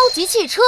级汽车。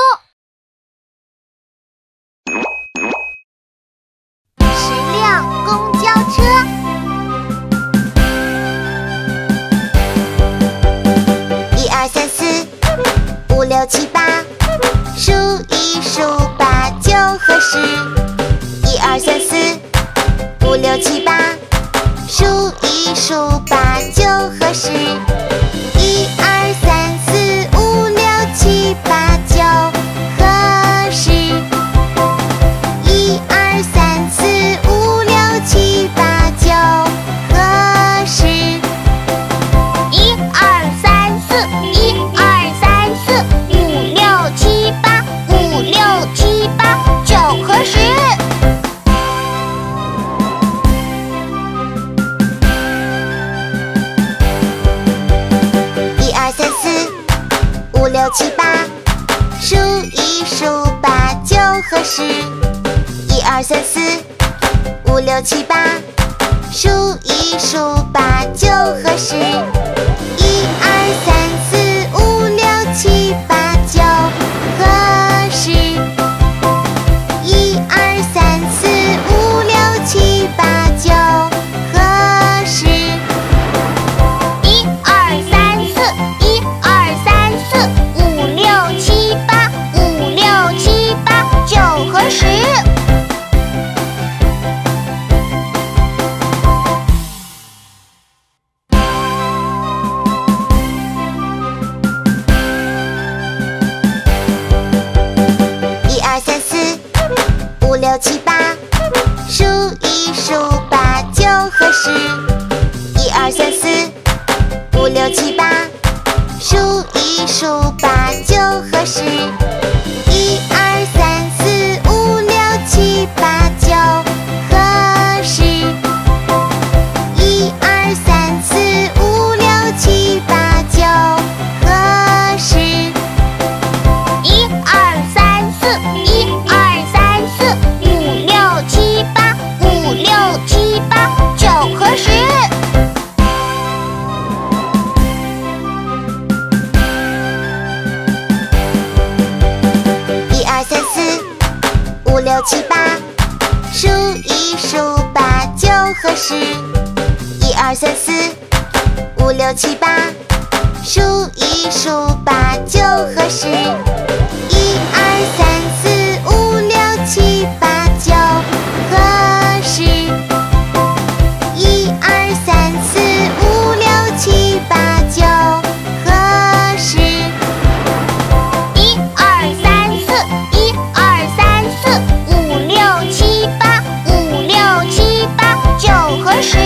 10辆公交车。1、2、3、4、5、6、7、8，数一数8就合适。1、2、3、4、5、6、7、8，数一数8就合适。1、2、3、4、5、6、7、8就合适。1、2、3、4、5、6、7、8就合适。1、2、3、4、1、2、3、4、5、6、7、8、5、6、7、8就合适。1、2、3、4、5、6、7、8，数一数8就合适。1、2、3、4、5、6、7、8，数一数8就合适。1、2、3、4、5、6、7、8就合适。1、2、3、4、5、6、7、8就合适。1、2、3、4、1、2、3、4、5、6、7、8、5、6、7、8就合适。1、2、3、4、5、6、7、8，数一数8就合适。1、2、3、4、5、6、7、8，数一数8就合适。1、2、3、4、5、6、7、8就合适。1、2、3、4、5、6、7、8就合适。1、2、3、4、1、2、3、4、5、6、7、8、5、6、7、8就合适。1、2、3、4、5、6、7、8，数一数8就合适。1、2、3、4、5、6、7、8，数一数8就合适。1、2、3、4、5、6、7、8就合适。1、2、3、4、5、6、7、8就合适。1、2、3、4、1、2、3、4、5、6、7、8、5、6、7、8就合适。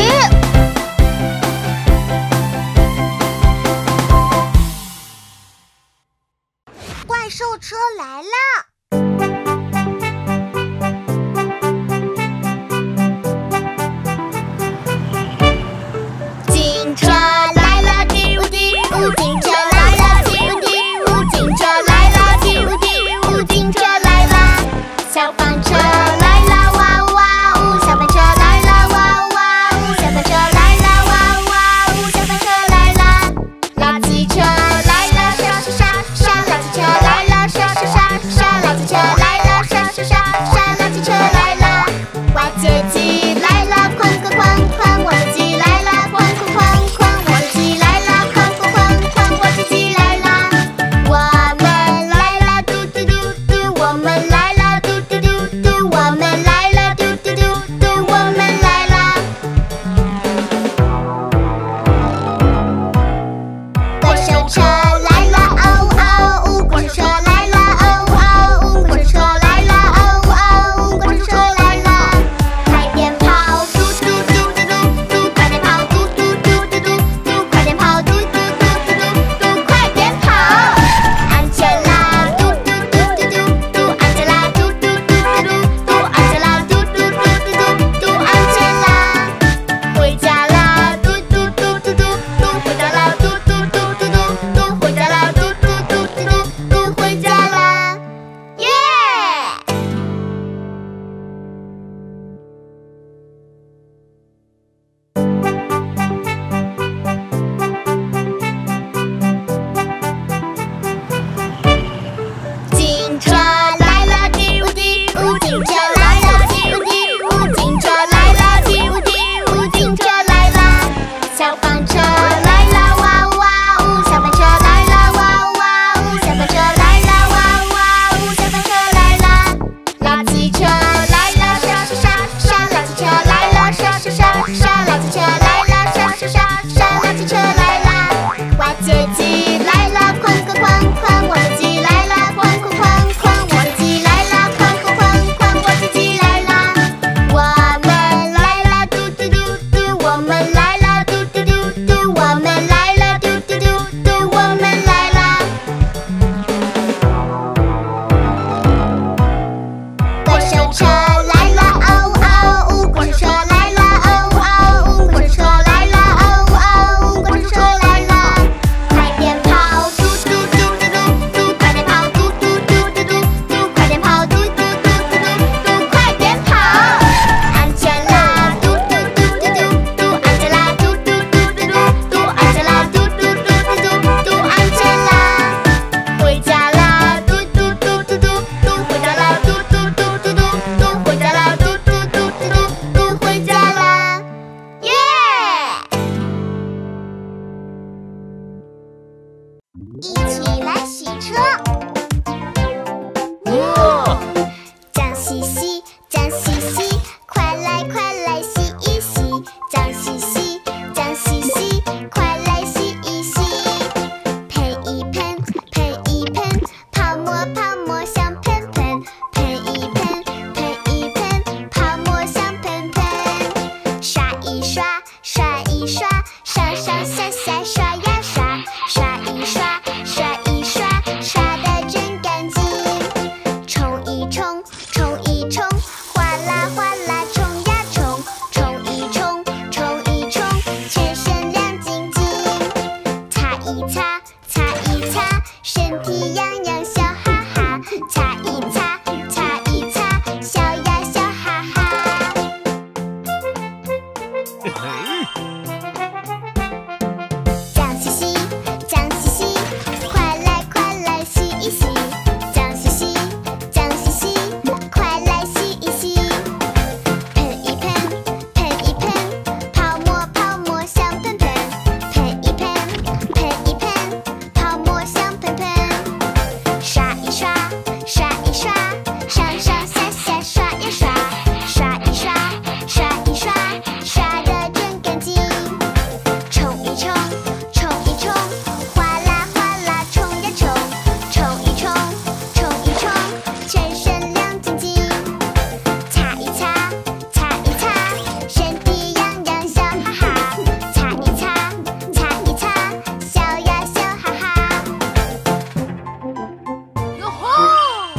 怪兽车来啦！警车来了，嘀呜嘀呜，警车来了，嘀呜嘀呜，警车来了，嘀呜嘀呜，警车来啦！消防车来了，哇哇呜！消防车来了，哇哇呜！消防车来了，哇哇呜！消防车来啦！垃圾车来了，沙沙沙沙！垃圾车来了，沙沙沙沙！垃一起来洗车。 哇！ 脏兮兮，脏兮兮，快来快来洗一洗。脏兮兮，脏兮兮，快来洗一洗。喷一喷，喷一喷，泡沫泡沫香喷喷。喷一喷，喷一喷，泡沫香喷喷。刷一刷，刷一刷，上上下下刷呀刷。刷一刷，刷一刷，刷得真干净。冲一冲，冲一冲，哗啦哗啦冲呀冲。冲一冲，冲一冲，全身亮晶晶。擦一擦，擦一擦，身体痒痒笑哈哈。擦一擦，擦一擦，笑呀笑哈哈。脏兮兮，脏兮兮，快来快来洗一洗。脏兮兮，脏兮兮，快来洗一洗。喷一喷，喷一喷，泡沫泡沫香喷喷。喷一喷，喷一喷，泡沫香喷喷。刷一刷，刷一刷，上上下下刷呀刷。刷一刷，刷一刷，刷得真干净。冲一冲，冲一冲，哗啦哗啦冲呀冲。冲一冲，冲一冲，全身亮晶晶。擦一擦，擦一擦，身体痒痒笑哈哈。擦一擦，擦一擦，笑呀笑哈哈。 哟吼！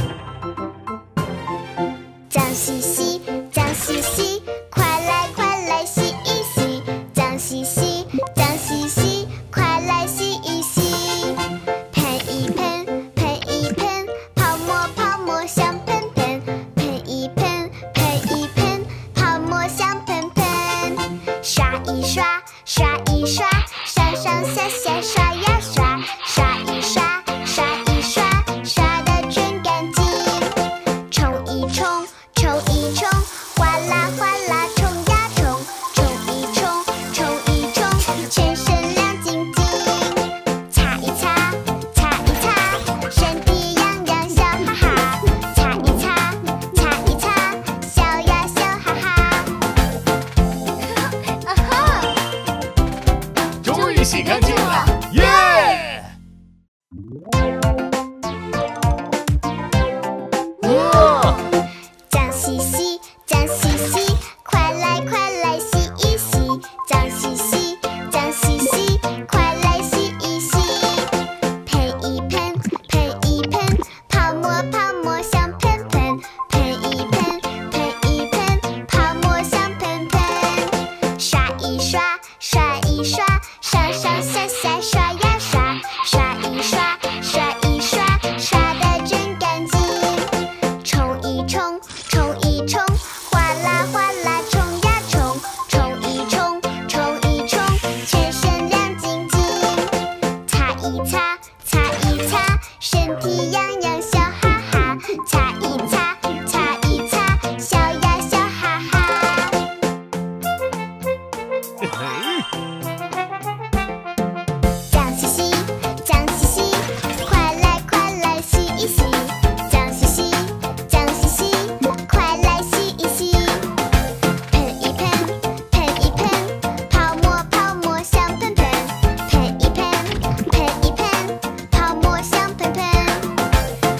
脏兮兮，脏兮兮，快来快来洗一洗。脏兮兮，脏兮兮，快来洗一洗。喷一喷，喷一喷，泡沫泡沫香喷喷。喷一喷，喷一喷，泡沫香喷喷。刷一刷，刷一刷，上上下下刷呀刷。刷一刷，刷一刷，刷得真干净。冲一冲，冲一冲，哗啦哗啦冲呀冲。冲一冲，冲一冲，全身亮晶晶。擦一擦，擦一擦，身体痒痒笑哈哈。擦一擦，擦一擦，笑呀笑哈哈。啊哈！ 终于洗干净了，耶！哇！ 脏兮兮，脏兮兮，快来快来洗一洗。脏兮兮，脏兮兮，快来洗一洗。喷一喷，喷一喷，泡沫泡沫香喷喷。喷一喷，喷一喷，泡沫香喷喷。刷一刷，刷一刷，上上下下刷呀刷。刷一刷，刷一刷，刷得真干净。冲一冲，冲一冲，哗啦哗啦冲呀冲。冲一冲，冲一冲，全身亮晶晶。擦一擦，擦一擦，身体痒痒笑哈哈。擦一擦，擦一擦，笑呀笑哈哈。脏兮兮，脏兮兮，快来快来洗一洗。脏兮兮，脏兮兮，快来洗一洗。喷一喷，喷一喷，泡沫泡沫香喷喷。喷一喷，喷一喷，泡沫香喷喷。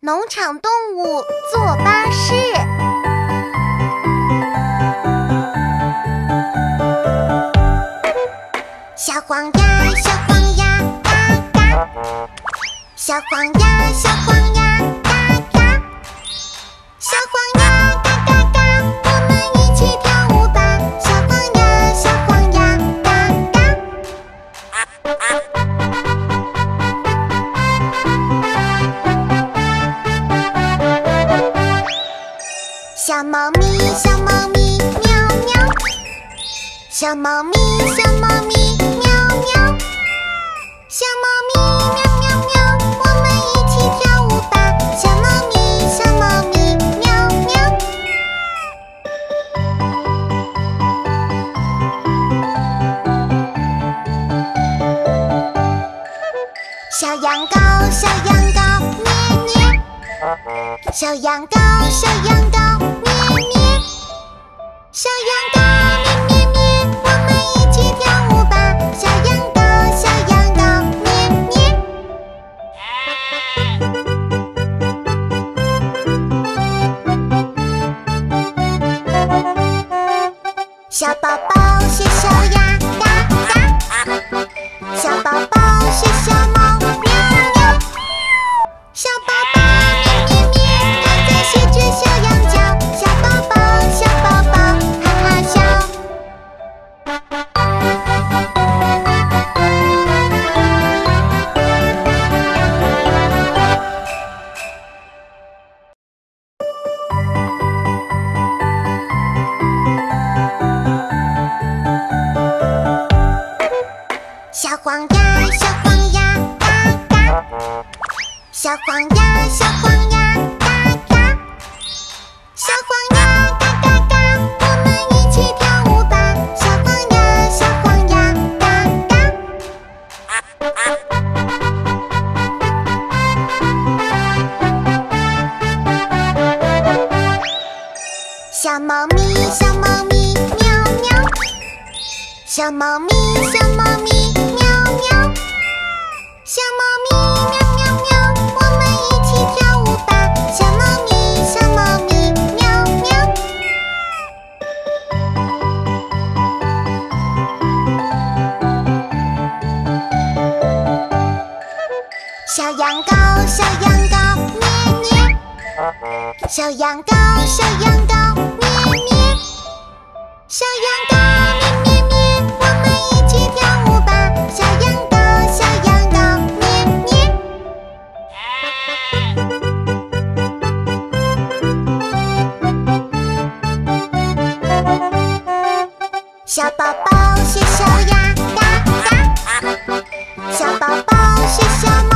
农场动物坐巴士。小黄鸭，小黄鸭，嘎嘎。小黄鸭，小黄鸭，嘎嘎。小黄鸭，嘎嘎嘎，我们一起跳舞吧。小黄鸭，小黄鸭，嘎嘎。小猫咪，小猫咪，喵喵。小猫咪，小猫咪，喵喵。小猫咪，喵喵喵，我们一起跳舞吧。小猫咪，小猫咪，喵喵。小羊羔，小羊羔，咩咩。小羊羔，小羊羔，咩咩。小羊羔，咩咩咩，我们一起跳舞吧。小羊羔，小羊羔，咩咩。小宝宝学小鸭，嘎嘎。小宝宝学小猫，喵喵。小宝宝咩咩咩，它在学着小羊叫。小宝宝，小宝宝，哈哈笑。小黄鸭，小黄鸭，嘎嘎。小黄鸭，小黄鸭，嘎嘎。小黄鸭，嘎嘎嘎，我们一起跳舞吧。小黄鸭，小黄鸭，嘎嘎。小猫咪，小猫咪，喵喵。小猫咪，小猫咪，喵喵。小猫咪，喵喵喵，我们一起跳舞吧。小猫咪，小猫咪，喵喵。小羊羔，小羊羔，咩咩。小羊羔，小羊羔，咩咩。小羊羔，咩咩咩，我们一起跳舞吧。小羊羔，小羊羔，咩咩。小宝宝学小鸭，嘎嘎。小宝宝学小猫。